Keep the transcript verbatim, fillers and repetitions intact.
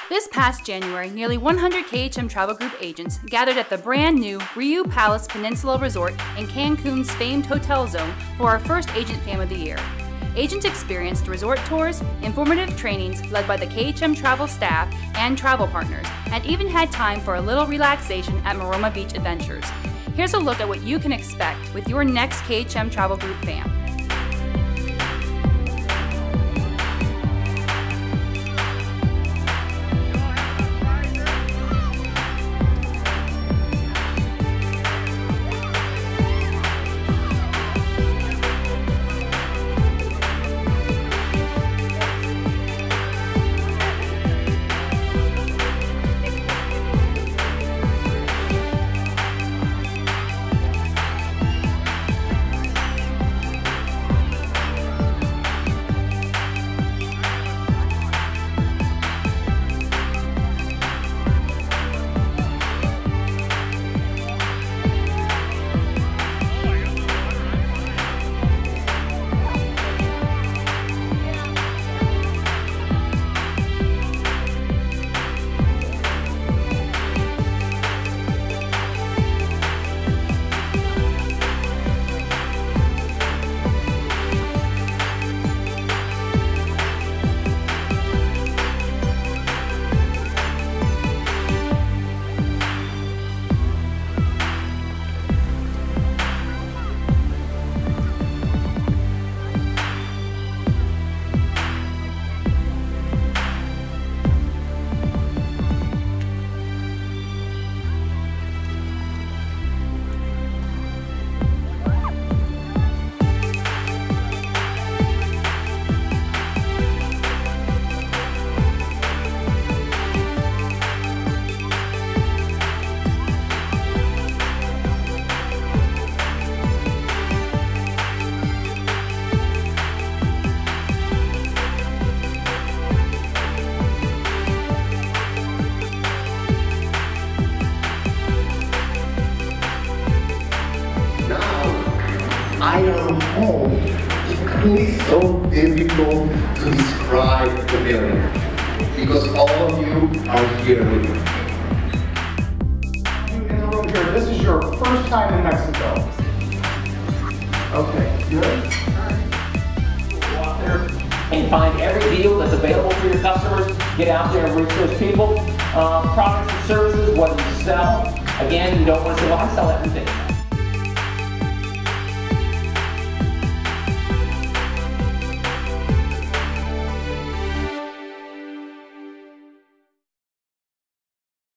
This past January, nearly one hundred K H M Travel Group agents gathered at the brand new R I U Palace Peninsula Resort in Cancun's famed hotel zone for our first Agent Fam of the Year. Agents experienced resort tours, informative trainings led by the K H M travel staff and travel partners, and even had time for a little relaxation at Maroma Beach Adventures. Here's a look at what you can expect with your next K H M Travel Group fam. I am home. It is so difficult to describe the feeling because all of you are here with me. You in the room here, this is your first time in Mexico. Okay, good. Go out there and find every deal that's available for your customers. Get out there and reach those people. Um, products and services, what you sell. Again, you don't want to say, well, I sell everything.